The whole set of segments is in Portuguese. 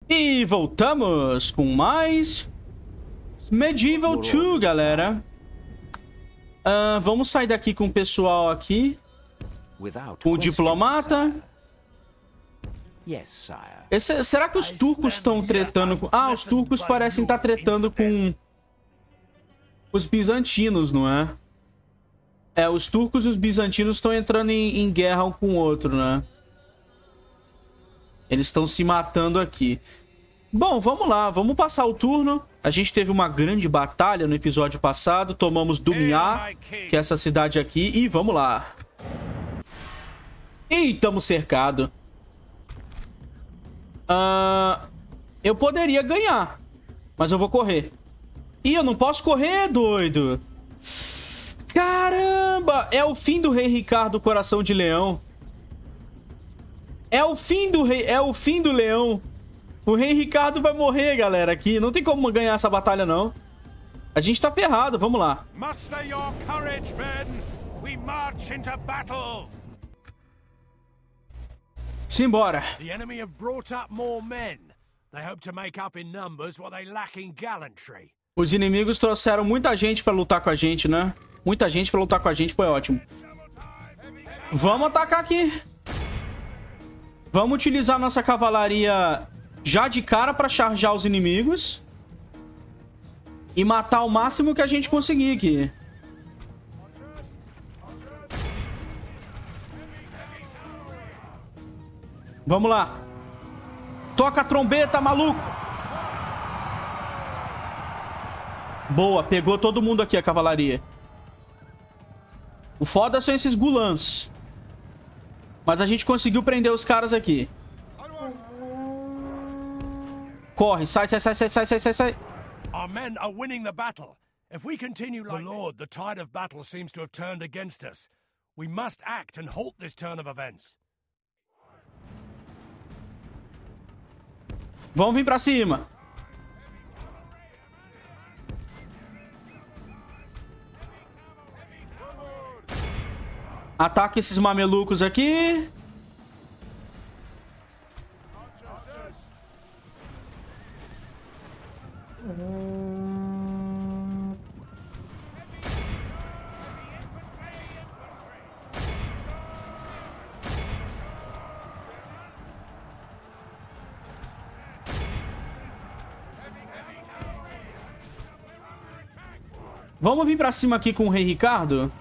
E voltamos com mais Medieval 2, galera. Vamos sair daqui com o pessoal aqui. O diplomata. Será que os turcos estão tretando com... Ah, os turcos parecem estar tretando com os bizantinos, não é? Os turcos e os bizantinos estão entrando em guerra um com o outro, né? Eles estão se matando aqui. Bom, vamos lá. Vamos passar o turno. A gente teve uma grande batalha no episódio passado. Tomamos Dumiá, que é essa cidade aqui. E vamos lá. E estamos cercados. Eu poderia ganhar, mas eu vou correr. Ih, eu não posso correr, doido. Caramba! É o fim do Rei Ricardo Coração de Leão. É o fim do rei, é o fim do leão. O Rei Ricardo vai morrer, galera, aqui. Não tem como ganhar essa batalha, não. A gente tá ferrado, vamos lá. Muster your courage, men. We march into battle. Simbora. The enemy have brought up more men. They hope to make up in numbers what they lack in gallantry. Os inimigos trouxeram muita gente pra lutar com a gente, né? Muita gente pra lutar com a gente, foi ótimo. Vamos atacar aqui. Vamos utilizar nossa cavalaria já de cara pra charjar os inimigos. E matar o máximo que a gente conseguir aqui. Vamos lá. Toca a trombeta, maluco. Boa, pegou todo mundo aqui a cavalaria. O foda são esses gulãs. Mas a gente conseguiu prender os caras aqui. Corre, sai. Our men are winning the battle. If we continue like my lord, the tide of battle seems to have turned against us. We must act and halt this turn of events. Vamos vir pra cima. Ataca esses mamelucos aqui. Vamos vir pra cima aqui com o Rei Ricardo?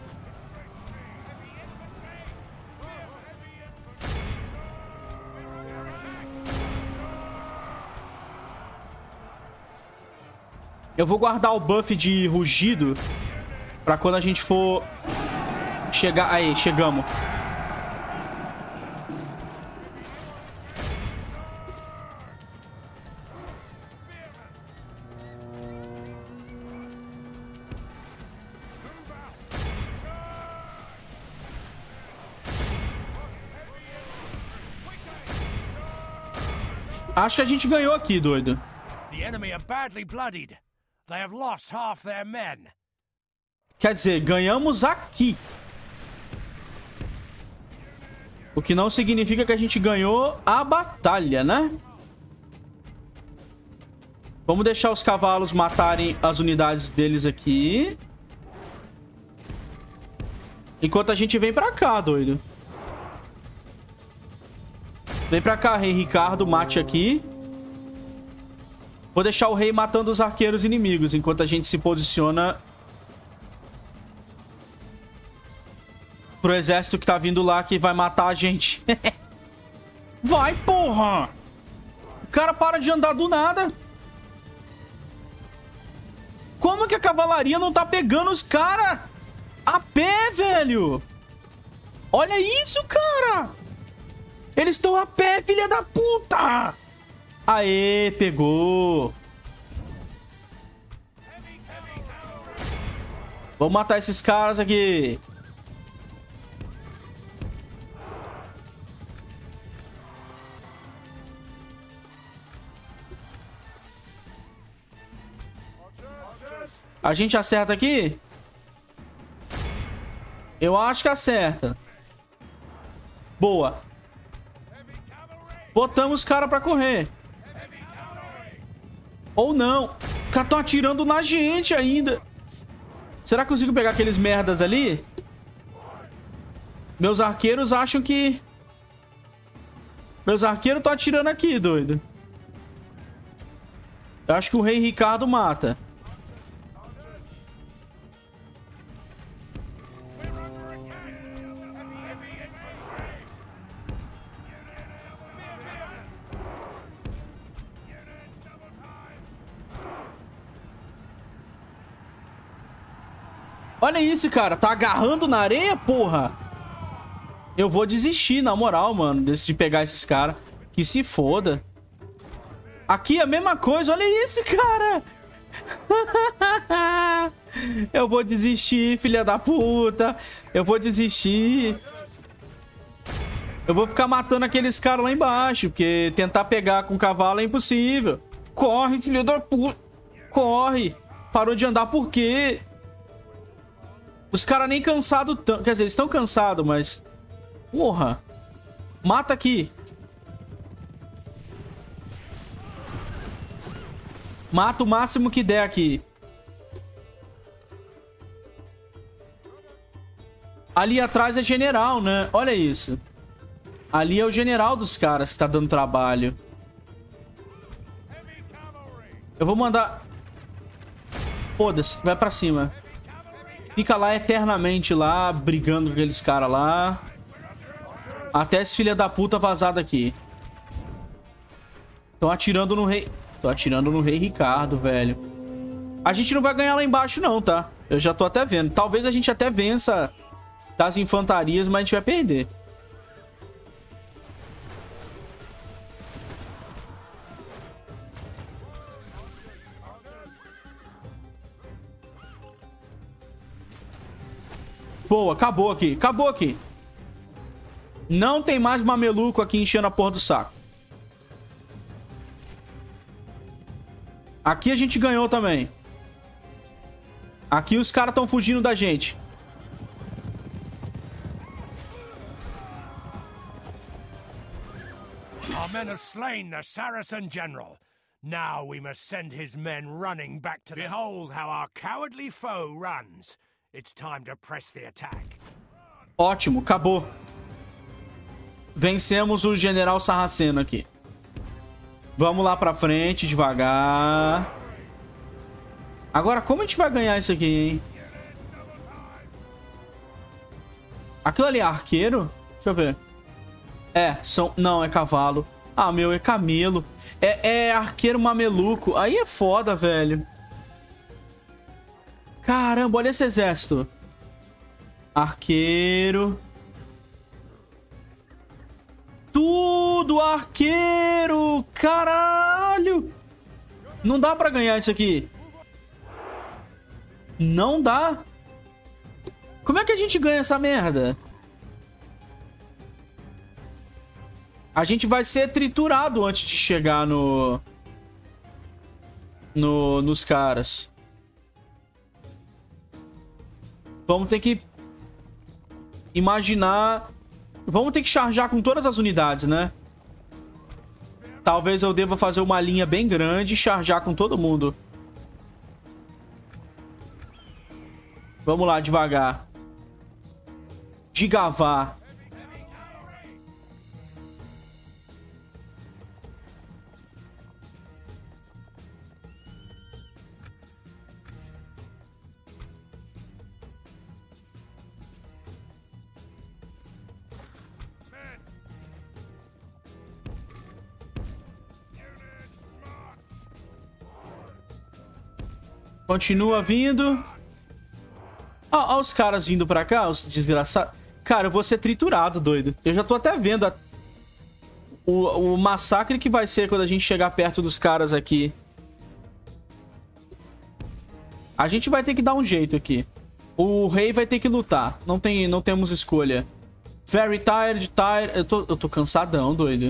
Eu vou guardar o buff de rugido pra quando a gente for chegar... Aí, chegamos. Acho que a gente ganhou aqui, doido. The enemy are badly bloodied. They have lost half their men. Quer dizer, ganhamos aqui. O que não significa que a gente ganhou a batalha, né? Vamos deixar os cavalos matarem as unidades deles aqui. Enquanto a gente vem pra cá, doido. Vem pra cá, Rei Ricardo, mate aqui. Vou deixar o rei matando os arqueiros inimigos enquanto a gente se posiciona pro exército que tá vindo lá, que vai matar a gente. Vai, porra! O cara para de andar do nada. Como que a cavalaria não tá pegando os caras a pé, velho? Olha isso, cara! Eles estão a pé, filha da puta! Aê, pegou. Vamos matar esses caras aqui. A gente acerta aqui? Eu acho que acerta. Boa. Botamos os caras pra correr. Ou não. Os caras estão atirando na gente ainda. Será que eu consigo pegar aqueles merdas ali? Meus arqueiros acham que... Meus arqueiros estão atirando aqui, doido. Eu acho que o Rei Ricardo mata. Olha isso, cara. Tá agarrando na areia, porra. Eu vou desistir, na moral, mano, de pegar esses caras. Que se foda. Aqui é a mesma coisa. Olha isso, cara. Eu vou desistir, filha da puta. Eu vou desistir. Eu vou ficar matando aqueles caras lá embaixo. Porque tentar pegar com o cavalo é impossível. Corre, filho da puta. Corre. Parou de andar por quê? Os caras nem cansados tão... Quer dizer, eles estão cansados, mas... Porra. Mata aqui. Mata o máximo que der aqui. Ali atrás é general, né? Olha isso. Ali é o general dos caras que tá dando trabalho. Eu vou mandar... Foda-se, vai pra cima. Fica lá eternamente lá, brigando com aqueles caras lá. Até esse filho da puta vazar daqui. Estão atirando no rei... Tô atirando no Rei Ricardo, velho. A gente não vai ganhar lá embaixo não, tá? Eu já tô até vendo. Talvez a gente até vença das infantarias, mas a gente vai perder. Boa, acabou aqui. Acabou aqui. Não tem mais mameluco aqui enchendo a porra do saco. Aqui a gente ganhou também. Aqui os caras estão fugindo da gente. Our men have slain the Saracen general. Now we must send his men running back to... Behold how our cowardly foe runs. It's time to press the attack. Ótimo, acabou. Vencemos o general sarraceno aqui. Vamos lá pra frente, devagar. Agora, como a gente vai ganhar isso aqui, hein? Aquilo ali é arqueiro? Deixa eu ver. É, são... Não, é cavalo. Ah, meu, é camelo. É arqueiro mameluco. Aí é foda, velho. Caramba, olha esse exército. Arqueiro. Tudo arqueiro. Caralho. Não dá pra ganhar isso aqui. Não dá. Como é que a gente ganha essa merda? A gente vai ser triturado antes de chegar nos caras. Vamos ter que imaginar... Vamos ter que charjar com todas as unidades, né? Talvez eu deva fazer uma linha bem grande e charjar com todo mundo. Vamos lá, devagar. Digavar. Continua vindo. Ó, os caras vindo pra cá, os desgraçados. Cara, eu vou ser triturado, doido. Eu já tô até vendo o massacre que vai ser quando a gente chegar perto dos caras aqui. A gente vai ter que dar um jeito aqui. O rei vai ter que lutar. Não temos escolha. Very tired. Eu tô cansadão, doido.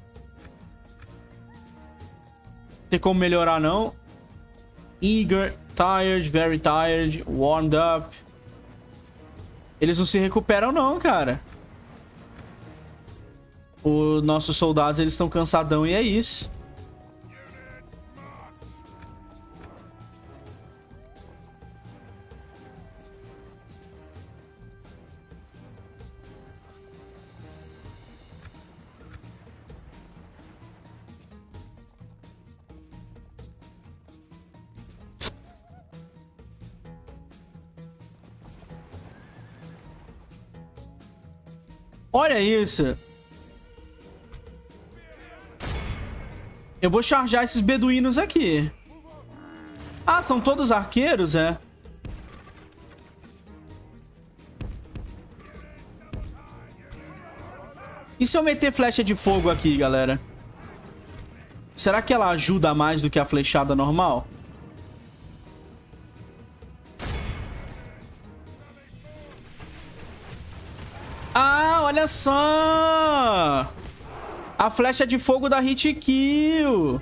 Não tem como melhorar, não. Eager, tired, very tired, warmed up. Eles não se recuperam não, cara. Os nossos soldados, eles estão cansadão e é isso. Olha isso. Eu vou charjar esses beduínos aqui. Ah, são todos arqueiros, é? E se eu meter flecha de fogo aqui, galera? Será que ela ajuda mais do que a flechada normal? Ah, olha só! A flecha de fogo da hit kill.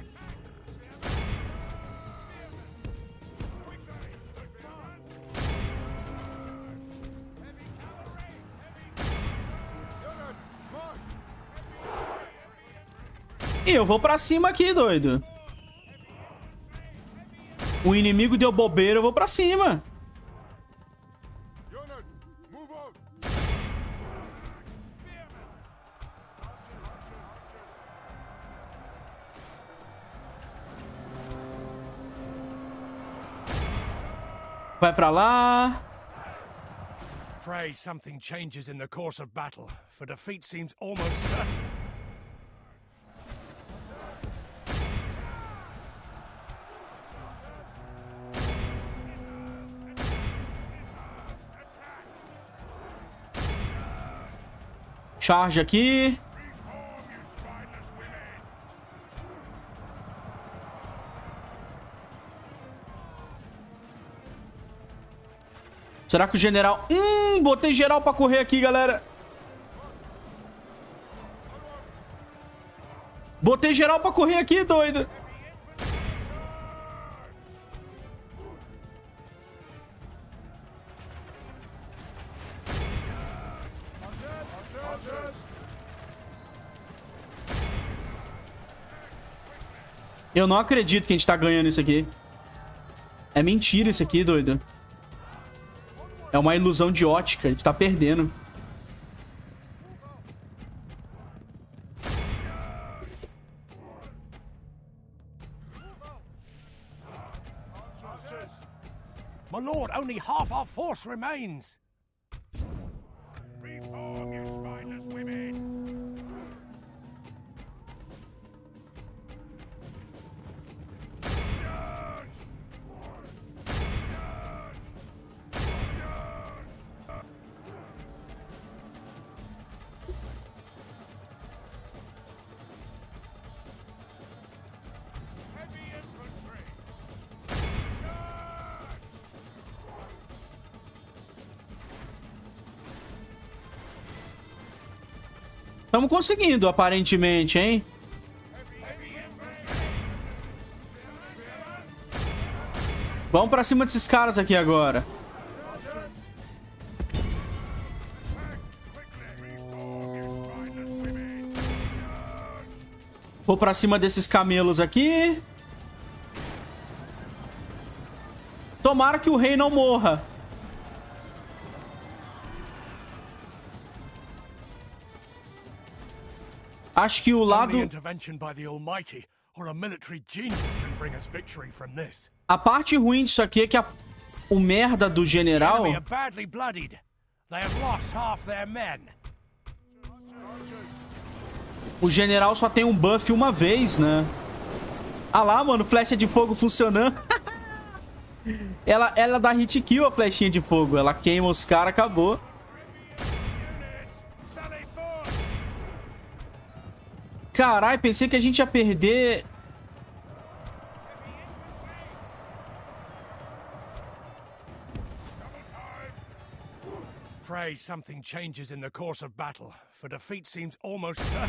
E eu vou pra cima aqui, doido. O inimigo deu bobeira, eu vou pra cima. Vai pra lá. Pray something changes in the course of battle, for defeat seems almost certain. Charge aqui. Será que o general... botei geral pra correr aqui, galera. Botei geral pra correr aqui, doido. Eu não acredito que a gente tá ganhando isso aqui. É mentira isso aqui, doido. É uma ilusão de ótica. A gente tá perdendo. My lord, only half our force remains. Reform, you spineless women. Estamos conseguindo, aparentemente, hein? Vamos pra cima desses caras aqui agora. Vou pra cima desses camelos aqui. Tomara que o rei não morra. Acho que o lado... A parte ruim disso aqui é que o merda do general... O general só tem um buff uma vez, né? Ah lá, mano, flecha de fogo funcionando. ela dá hit kill a flechinha de fogo. Ela queima os caras, acabou. Caralho, pensei que a gente ia perder. Pray something changes in the course of battle, for defeat seems almost certain.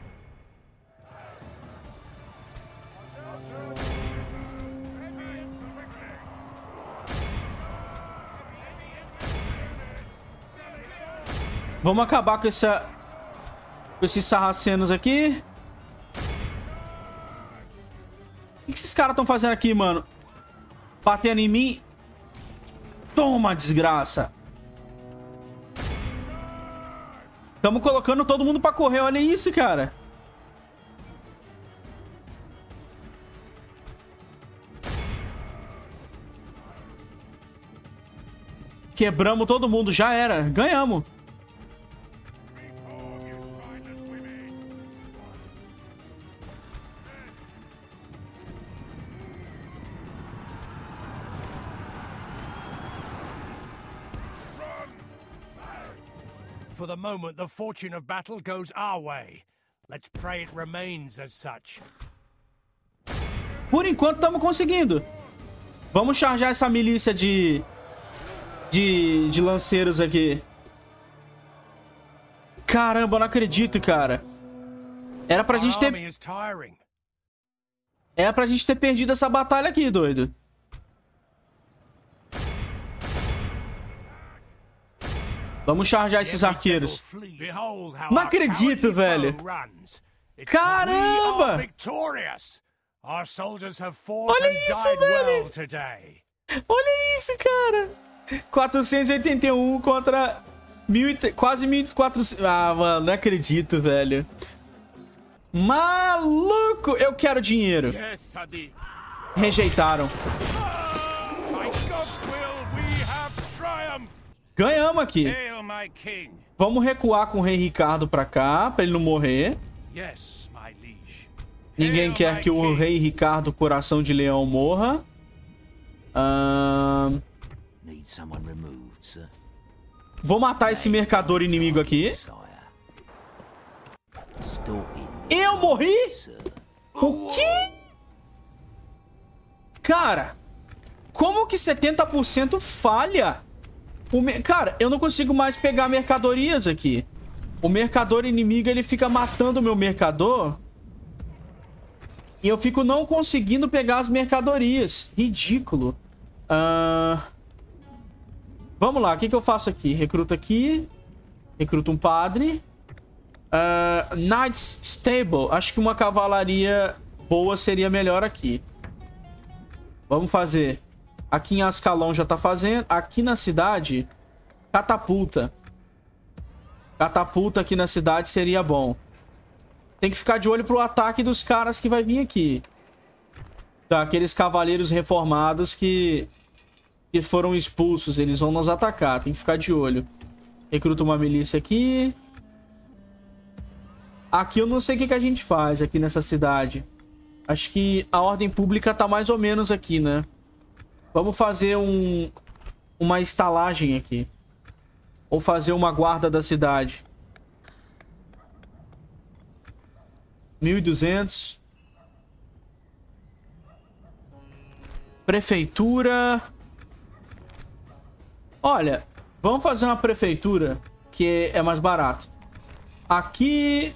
Vamos acabar com esses sarracenos aqui. O que esses caras estão fazendo aqui, mano? Batendo em mim. Toma, desgraça. Estamos colocando todo mundo pra correr. Olha isso, cara. Quebramos todo mundo. Já era. Ganhamos. for the moment the fortune of battle goes our way. Let's pray it remains as such. Por enquanto estamos conseguindo. Vamos charjar essa milícia de lanceiros aqui. Caramba, eu não acredito, cara. Era pra gente ter... Era pra gente ter perdido essa batalha aqui, doido. Vamos charjar esses arqueiros. Não acredito, velho. Caramba! Olha isso, velho. Olha isso, cara. 481 contra quase 1.400. Ah, mano, não acredito, velho. Maluco! Eu quero dinheiro. Rejeitaram. Ganhamos aqui. Vamos recuar com o rei Ricardo pra cá, pra ele não morrer. Ninguém quer que o rei Ricardo Coração de Leão morra. Vou matar esse mercador inimigo aqui. Eu morri? O quê? Cara, como que 70% falha? Cara, eu não consigo mais pegar mercadorias aqui. O mercador inimigo, ele fica matando o meu mercador. E eu fico não conseguindo pegar as mercadorias. Ridículo. Vamos lá, o que eu faço aqui? Recruta aqui. Recruta um padre. Knights Stable. Acho que uma cavalaria boa seria melhor aqui. Vamos fazer. Aqui em Ascalon já tá fazendo. Aqui na cidade, catapulta. Catapulta aqui na cidade seria bom. Tem que ficar de olho pro ataque dos caras que vai vir aqui. Tá, aqueles cavaleiros reformados que foram expulsos. Eles vão nos atacar. Tem que ficar de olho. Recruta uma milícia aqui. Aqui eu não sei o que a gente faz aqui nessa cidade. Acho que a ordem pública tá mais ou menos aqui, né? Vamos fazer uma estalagem aqui. Ou fazer uma guarda da cidade. 1.200. Prefeitura. Olha, vamos fazer uma prefeitura que é mais barato. Aqui...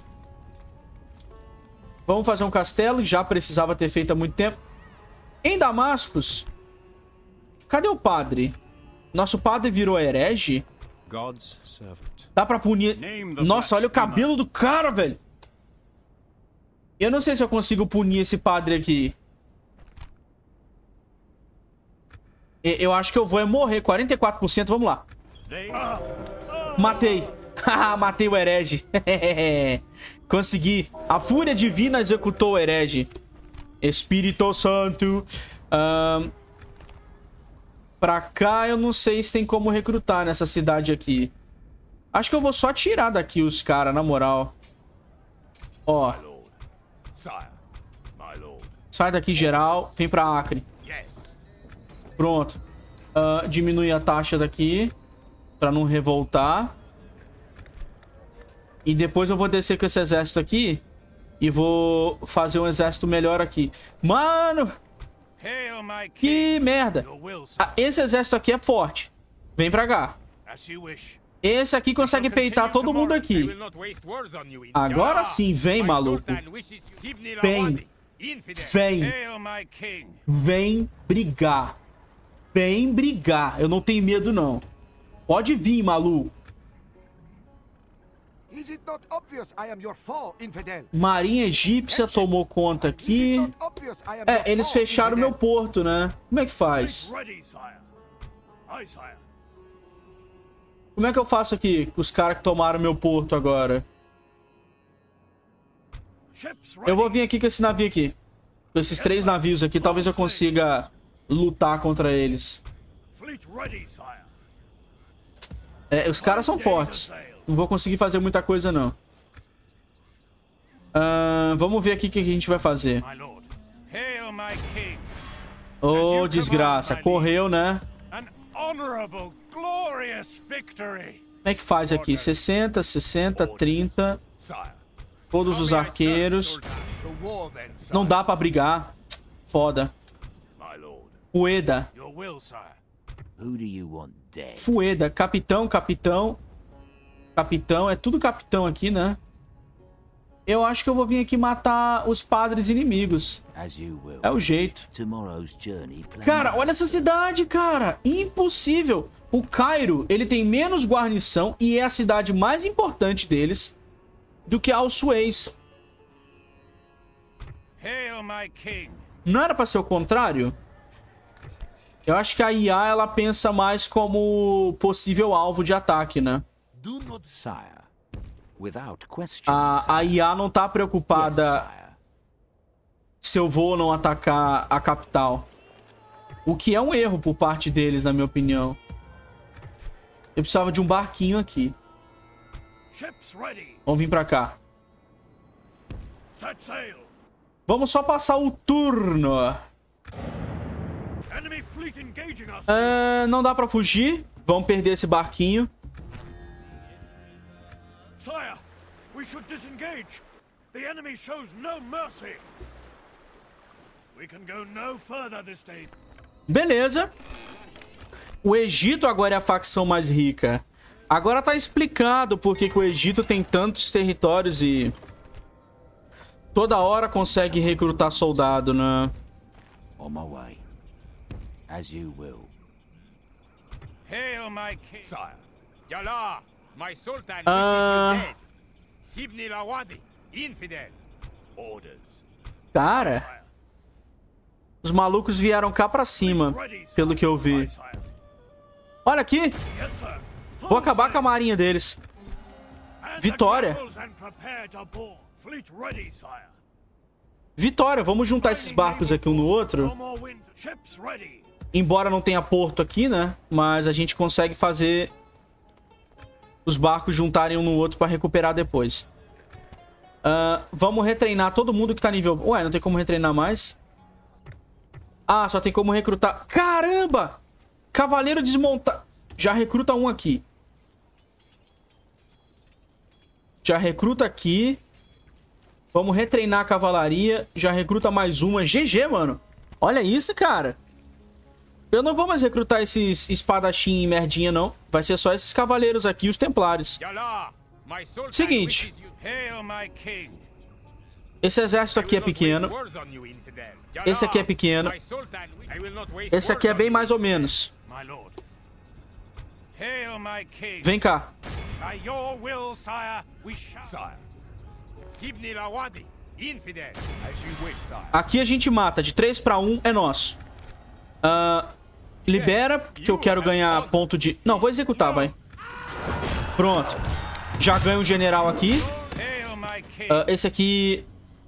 Vamos fazer um castelo. Já precisava ter feito há muito tempo. Em Damascus... Cadê o padre? Nosso padre virou herege? Dá pra punir... Nossa, olha o cabelo do cara, velho. Eu não sei se eu consigo punir esse padre aqui. Eu acho que eu vou morrer. 44%, vamos lá. Matei. Matei o herege. Consegui. A fúria divina executou o herege. Espírito Santo. Pra cá, eu não sei se tem como recrutar nessa cidade aqui. Acho que eu vou só tirar daqui os caras, na moral. Ó. Sai daqui, geral. Vem pra Acre. Pronto. Diminui a taxa daqui. Pra não revoltar. E depois eu vou descer com esse exército aqui. E vou fazer um exército melhor aqui. Mano! Que merda. Esse exército aqui é forte. Vem pra cá. Esse aqui consegue peitar todo mundo aqui. Agora sim, vem, maluco. Vem. Vem. Vem brigar. Vem brigar. Eu não tenho medo, não. Pode vir, maluco. Marinha egípcia tomou conta aqui. Eles fecharam meu porto, né? Como é que faz? Como é que eu faço aqui com os caras que tomaram meu porto agora? Eu vou vir aqui com esse navio aqui. Com esses 3 navios aqui, talvez eu consiga lutar contra eles. Os caras são fortes. Não vou conseguir fazer muita coisa, não. Vamos ver aqui o que a gente vai fazer. Desgraça. Correu, né? é que faz aqui? 60, 60, 30. Todos os arqueiros. Não dá pra brigar. Foda. Fueda. Fueda. Capitão, capitão. Capitão. É tudo capitão aqui, né? Eu acho que eu vou vir aqui matar os padres inimigos. É o jeito. Cara, olha essa cidade, cara. Impossível. O Cairo, ele tem menos guarnição e é a cidade mais importante deles do que Al-Suez. Não era pra ser o contrário? Eu acho que a IA, ela pensa mais como possível alvo de ataque, né? A IA não tá preocupada se eu vou ou não atacar a capital. O que é um erro por parte deles, na minha opinião. Eu precisava de um barquinho aqui. Vamos vir pra cá. Vamos só passar o turno. Não dá pra fugir. Vamos perder esse barquinho. Sire, we should disengage. The enemy shows no mercy. We can go no further this day. Beleza. O Egito agora é a facção mais rica. Agora tá explicado por que o Egito tem tantos territórios e toda hora consegue recrutar soldado, né? On my way. As you will. Hail my king. Sire. Yala. My sultan wishes you dead. Sibni Lawadi, infidel. Orders. Cara, os malucos vieram cá pra cima, pelo que eu vi. Olha aqui. Vou acabar com a marinha deles. Vitória. Vitória. Vamos juntar esses barcos aqui um no outro. Embora não tenha porto aqui, né? Mas a gente consegue fazer os barcos juntarem um no outro pra recuperar depois. Vamos retreinar todo mundo que tá nível... Ué, não tem como retreinar mais? Ah, só tem como recrutar... Caramba! Cavaleiro desmontado. Já recruta um aqui. Já recruta aqui. Vamos retreinar a cavalaria. Já recruta mais uma. GG, mano. Olha isso, cara. Eu não vou mais recrutar esses espadachim e merdinha, não. Vai ser só esses cavaleiros aqui, os templários. Seguinte. Esse exército aqui é pequeno. Esse aqui é pequeno. Esse aqui é bem mais ou menos. Vem cá. Aqui a gente mata. De 3 para 1 é nosso. Libera, que eu quero ganhar ponto de... Não, vou executar, vai. Pronto. Já ganho um general aqui. Esse aqui...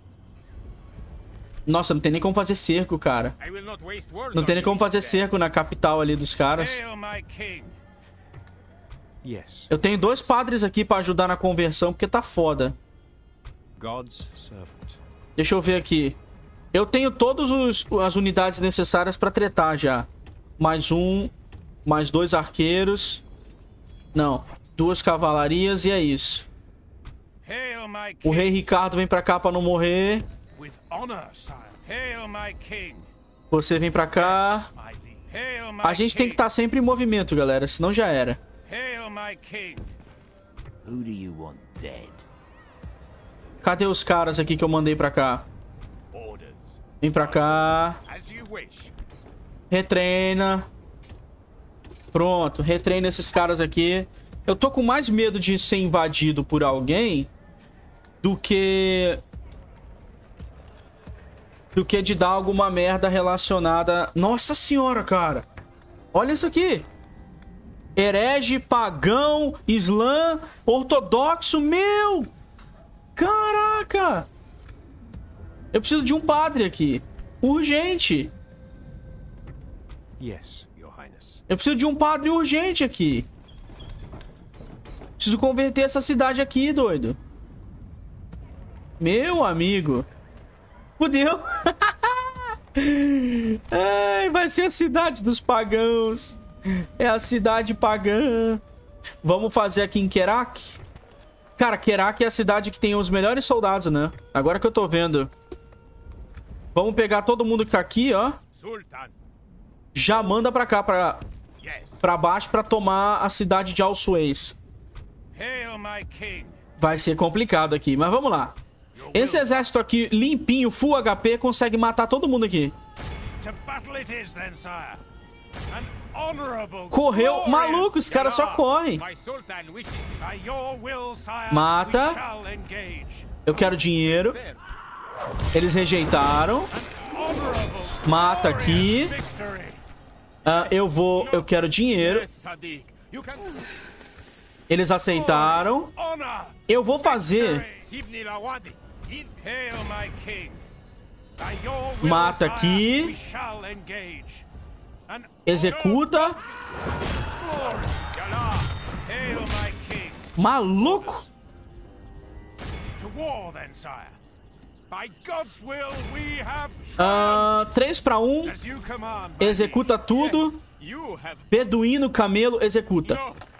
Nossa, não tem nem como fazer cerco, cara. Não tem nem como fazer cerco na capital ali dos caras. Eu tenho 2 padres aqui pra ajudar na conversão, porque tá foda. Deixa eu ver aqui. Eu tenho todas as unidades necessárias pra tretar já. Mais um. Mais 2 arqueiros. Não. 2 cavalarias e é isso. O rei Ricardo vem pra cá pra não morrer. Você vem pra cá. A gente tem que estar sempre em movimento, galera. Senão já era. Cadê os caras aqui que eu mandei pra cá? Vem pra cá. Retreina. Pronto, retreina esses caras aqui. Eu tô com mais medo de ser invadido por alguém do que de dar alguma merda relacionada... Nossa senhora, cara. Olha isso aqui. Herege, pagão, islã, ortodoxo. Meu! Caraca! Eu preciso de um padre aqui. Urgente. Eu preciso de um padre urgente aqui. Preciso converter essa cidade aqui, doido. Meu amigo. Fudeu. Ai, vai ser a cidade dos pagãos. É a cidade pagã. Vamos fazer aqui em Kerak. Cara, Kerak é a cidade que tem os melhores soldados, né? Agora que eu tô vendo. Vamos pegar todo mundo que tá aqui, ó. Já manda pra cá, pra baixo, pra tomar a cidade de Al-Suez. Vai ser complicado aqui, mas vamos lá. Esse exército aqui, limpinho, full HP, consegue matar todo mundo aqui. Correu. Maluco, os caras só correm. Mata. Eu quero dinheiro. Eles rejeitaram. Mata aqui. Eu quero dinheiro. Eles aceitaram. Eu vou fazer. Mata aqui. Executa. Maluco. 3 para 1. Executa tudo. Beduíno, camelo, executa.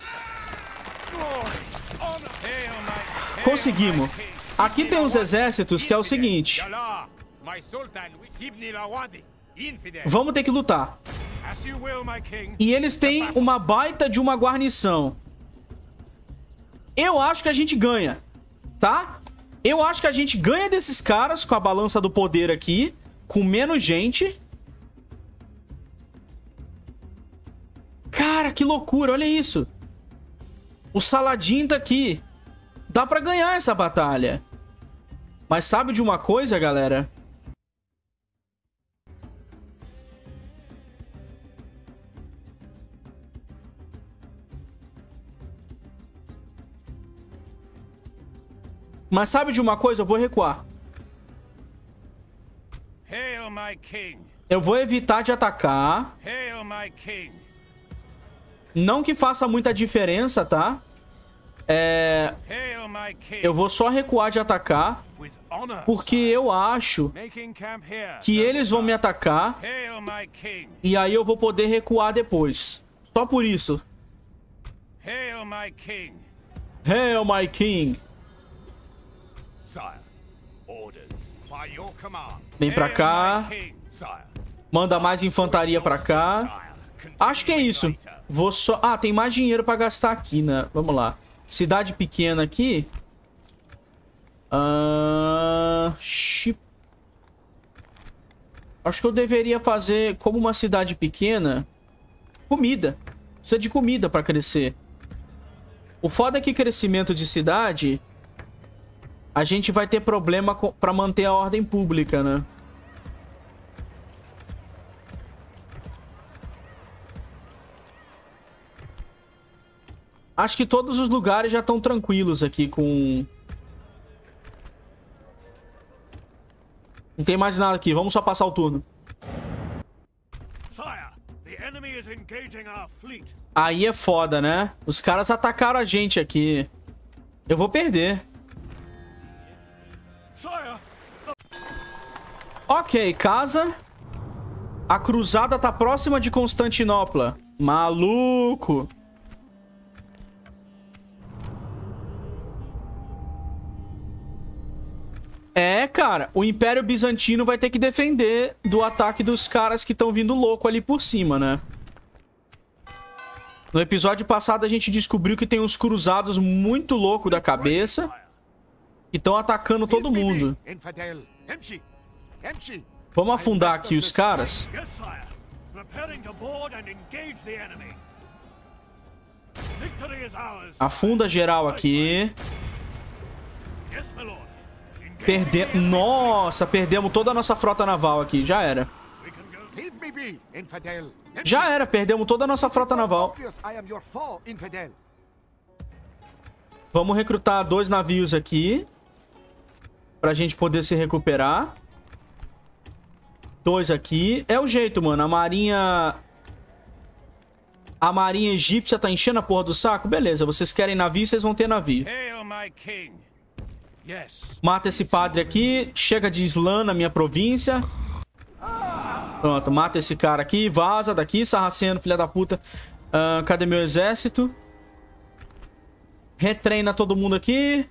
Conseguimos. Aqui tem uns exércitos que é o seguinte. Vamos ter que lutar. E eles têm uma baita de uma guarnição. Eu acho que a gente ganha, tá? Eu acho que a gente ganha desses caras com a balança do poder aqui, com menos gente. Cara, que loucura, olha isso. O Saladin tá aqui. Dá pra ganhar essa batalha. Mas sabe de uma coisa, galera? Mas sabe de uma coisa? Eu vou recuar. Eu vou evitar de atacar. Não que faça muita diferença, tá? Eu vou só recuar de atacar. Porque eu acho que eles vão me atacar. E aí eu vou poder recuar depois. Só por isso. Hail my king. Vem pra cá. Manda mais infantaria pra cá. Acho que é isso. Vou só... Ah, tem mais dinheiro pra gastar aqui, né? Vamos lá. Cidade pequena aqui. Acho que eu deveria fazer como uma cidade pequena. Comida. Precisa de comida pra crescer. O foda é que crescimento de cidade... A gente vai ter problema pra manter a ordem pública, né? Acho que todos os lugares já estão tranquilos aqui com... Não tem mais nada aqui. Vamos só passar o turno. Aí é foda, né? Os caras atacaram a gente aqui. Eu vou perder. Ok, casa. A cruzada tá próxima de Constantinopla. Maluco. É, cara, o Império Bizantino vai ter que defender do ataque dos caras que estão vindo louco ali por cima, né? No episódio passado a gente descobriu que tem uns cruzados muito loucos da cabeça que estão atacando todo mundo. Vamos afundar aqui os caras. Afunda geral aqui. Nossa, perdemos toda a nossa frota naval aqui. Já era. Já era, perdemos toda a nossa frota naval. Vamos recrutar 2 navios aqui. Pra gente poder se recuperar. 2 aqui. É o jeito, mano. A marinha egípcia tá enchendo a porra do saco? Beleza, vocês querem navio, vocês vão ter navio. Mata esse padre aqui. Chega de Islã na minha província. Pronto, mata esse cara aqui. Vaza daqui, sarraceno, filha da puta. Cadê meu exército? Retreina todo mundo aqui.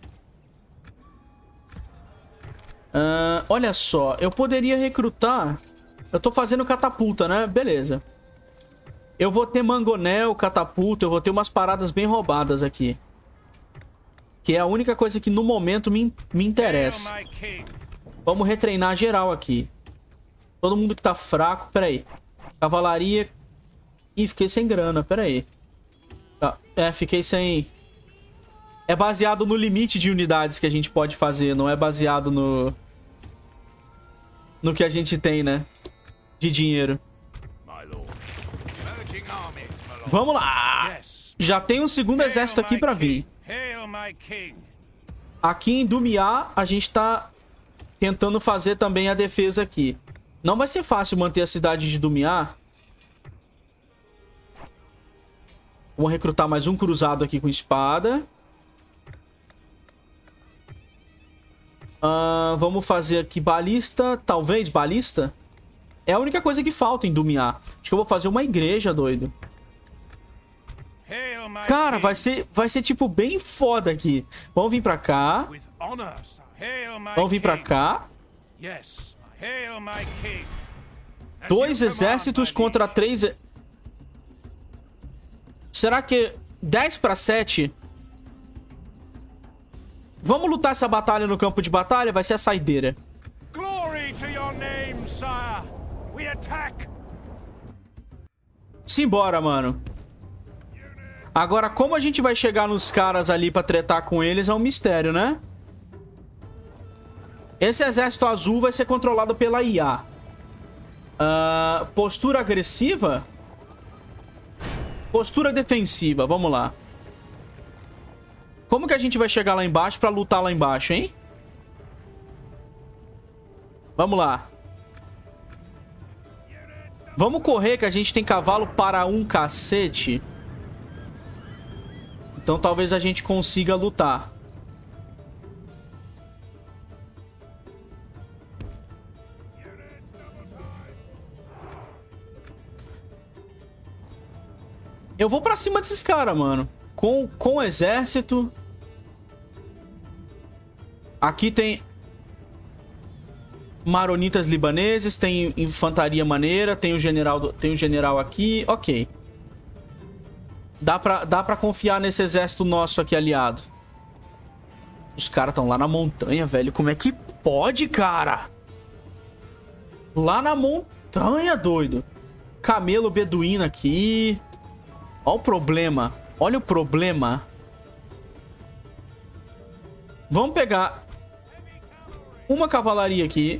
Olha só, eu poderia recrutar... Eu tô fazendo catapulta, né? Beleza. Eu vou ter mangonel, catapulta, eu vou ter umas paradas bem roubadas aqui. Que é a única coisa que no momento me interessa. Vamos retreinar geral aqui. Todo mundo que tá fraco, peraí. Cavalaria. Ih, fiquei sem grana, peraí. Fiquei sem... É baseado no limite de unidades que a gente pode fazer, não é baseado no que a gente tem, né? De dinheiro. Vamos lá! Já tem um segundo exército aqui pra vir. Aqui em Dumiá, a gente tá tentando fazer também a defesa aqui. Não vai ser fácil manter a cidade de Dumiá. Vamos recrutar mais um cruzado aqui com espada. Vamos fazer aqui balista. Talvez balista. É a única coisa que falta em Dumiá. Acho que eu vou fazer uma igreja, doido. Cara, vai ser tipo bem foda aqui. Vamos vir pra cá. Vamos vir pra cá. 2 exércitos contra 3... Será que 10 para 7? Vamos lutar essa batalha no campo de batalha? Vai ser a saideira. Simbora, mano. Agora, como a gente vai chegar nos caras ali pra tretar com eles é um mistério, né? Esse exército azul vai ser controlado pela IA. Postura agressiva? Postura defensiva, vamos lá. Como que a gente vai chegar lá embaixo pra lutar lá embaixo, hein? Vamos lá. Vamos correr que a gente tem cavalo para um cacete. Então talvez a gente consiga lutar. Eu vou pra cima desses caras, mano. Com o exército. Aqui tem maronitas libaneses, tem infantaria maneira, tem o general aqui. Ok. Dá pra confiar nesse exército nosso aqui aliado. Os caras estão lá na montanha, velho. Como é que pode, cara? Lá na montanha, doido. Camelo beduíno aqui. Olha o problema. Olha o problema. Vamos pegar uma cavalaria aqui.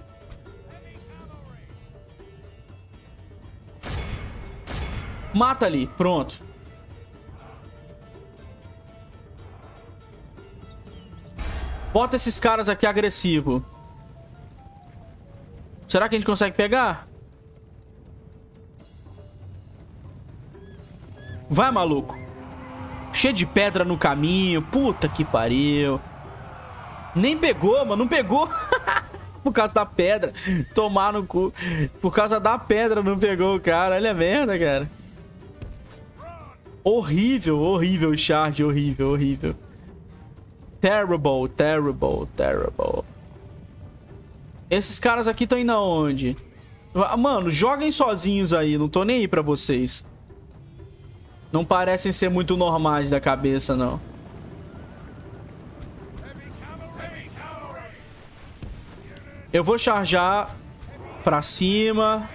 Mata ali. Pronto. Bota esses caras aqui agressivo. Será que a gente consegue pegar? Vai, maluco. Cheio de pedra no caminho. Puta que pariu. Nem pegou, mano. Não pegou. Por causa da pedra. Tomar no cu. Por causa da pedra não pegou o cara. Olha a merda, cara. Horrível, horrível charge. Horrível, horrível. Terrible, terrible, terrible. Esses caras aqui estão indo aonde? Mano, joguem sozinhos aí. Não tô nem aí pra vocês. Não parecem ser muito normais da cabeça, não. Eu vou charjar pra cima.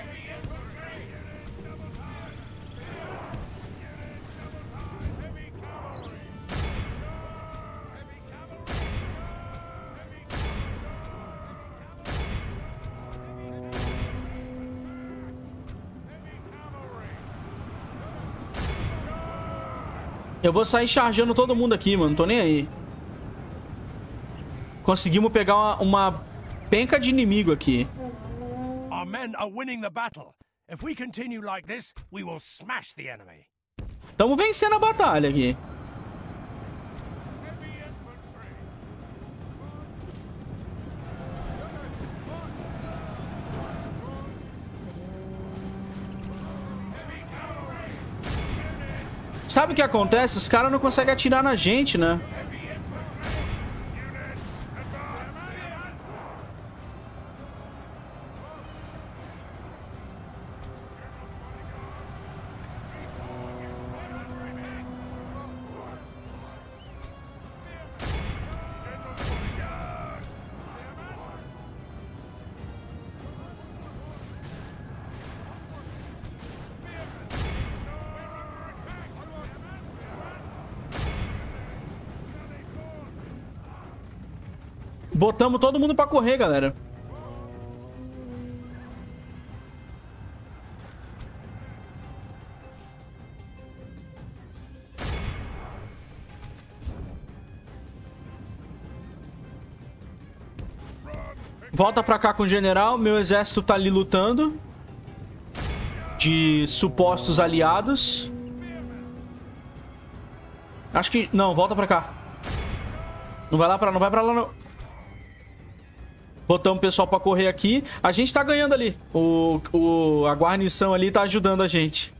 Eu vou sair chargeando todo mundo aqui, mano. Não tô nem aí. Conseguimos pegar uma penca de inimigo aqui. Our men are winning the battle. If we continue like this, we will smash the enemy. Estamos vencendo a batalha aqui. Sabe o que acontece? Os caras não conseguem atirar na gente, né? Botamos todo mundo pra correr, galera. Volta pra cá com o general. Meu exército tá ali lutando. De supostos aliados. Acho que... Não, volta pra cá. Não vai pra lá não. Botamos o pessoal pra correr aqui. A gente tá ganhando ali. A guarnição ali tá ajudando a gente.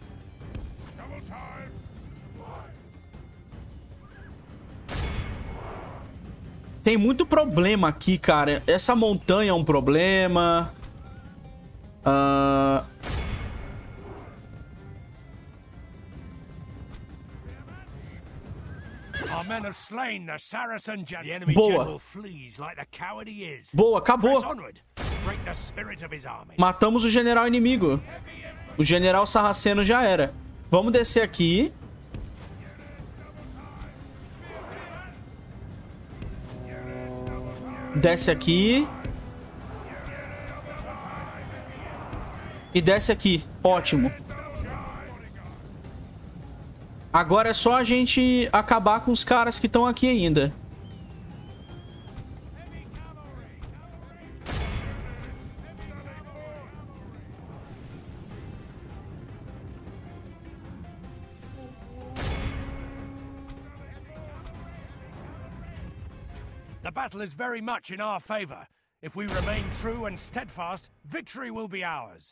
Tem muito problema aqui, cara. Essa montanha é um problema. Boa. Boa, acabou. Matamos o general inimigo. O general sarraceno já era. Vamos descer aqui. Desce aqui. E desce aqui. Ótimo. Agora é só a gente acabar com os caras que estão aqui ainda. The battle is very much in our favor. If we remain true and steadfast, victory will be ours.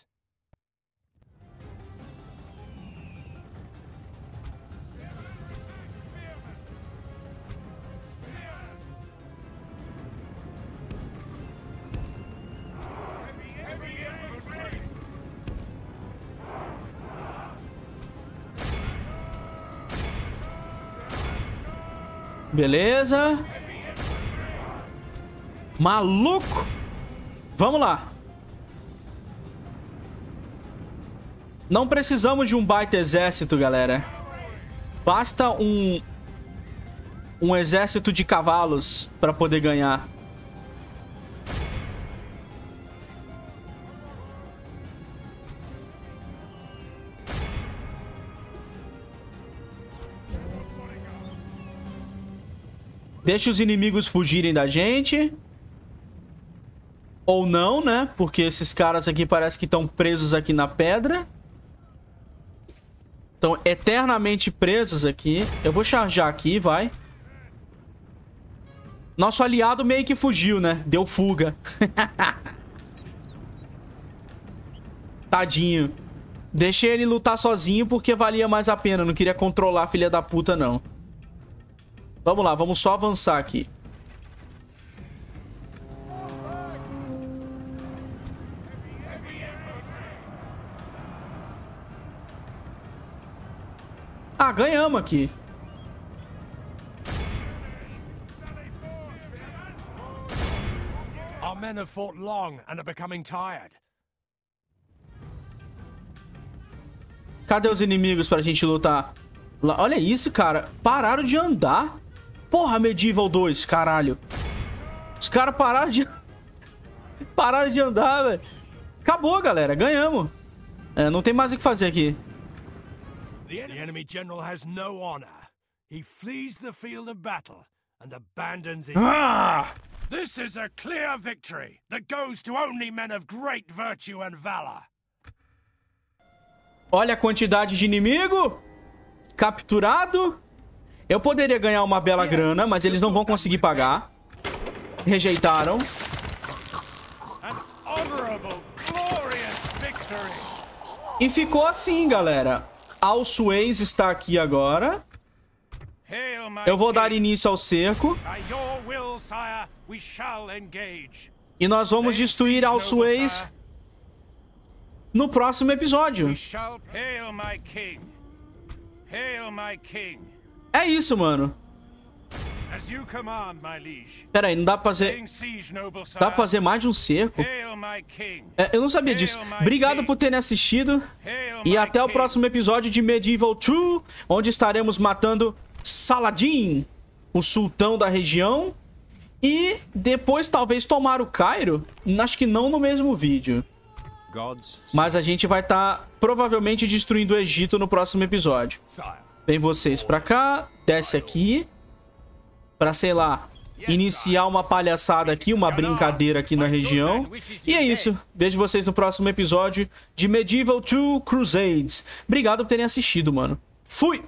Beleza. Maluco. Vamos lá. Não precisamos de um baita exército, galera. Basta um exército de cavalos para poder ganhar. Deixa os inimigos fugirem da gente. Ou não, né? Porque esses caras aqui parece que estão presos aqui na pedra. Estão eternamente presos aqui. Eu vou charjar aqui, vai. Nosso aliado meio que fugiu, né? Deu fuga. Tadinho. Deixei ele lutar sozinho porque valia mais a pena. Não queria controlar a filha da puta, não. Vamos lá, vamos só avançar aqui. Ah, ganhamos aqui. Our men have fought long and are becoming tired. Cadê os inimigos pra gente lutar? Olha isso, cara. Pararam de andar. Porra, Medieval 2, caralho. Os caras pararam de... pararam de andar, velho. Acabou, galera. Ganhamos. É, não tem mais o que fazer aqui. The enemy general has no honor. He flees the field of battle and abandons it. This is a clear victory that goes to only men of great virtue and valor. Olha a quantidade de inimigo capturado. Eu poderia ganhar uma bela grana, mas eles não vão conseguir pagar. Rejeitaram. E ficou assim, galera. Al-Suez está aqui agora. Eu vou dar início ao cerco. E nós vamos destruir Al-Suez no próximo episódio. É isso, mano. Pera aí, não dá pra fazer... Dá pra fazer mais de um cerco? Eu não sabia disso. Obrigado por terem assistido. E até o próximo episódio de Medieval 2, onde estaremos matando Saladin, o sultão da região. E depois talvez tomar o Cairo. Acho que não no mesmo vídeo. Mas a gente vai estar provavelmente destruindo o Egito no próximo episódio. Vem vocês pra cá. Desce aqui. Pra, sei lá, iniciar uma palhaçada aqui, uma brincadeira aqui na região. E é isso. Vejo vocês no próximo episódio de Medieval 2 Crusades. Obrigado por terem assistido, mano. Fui!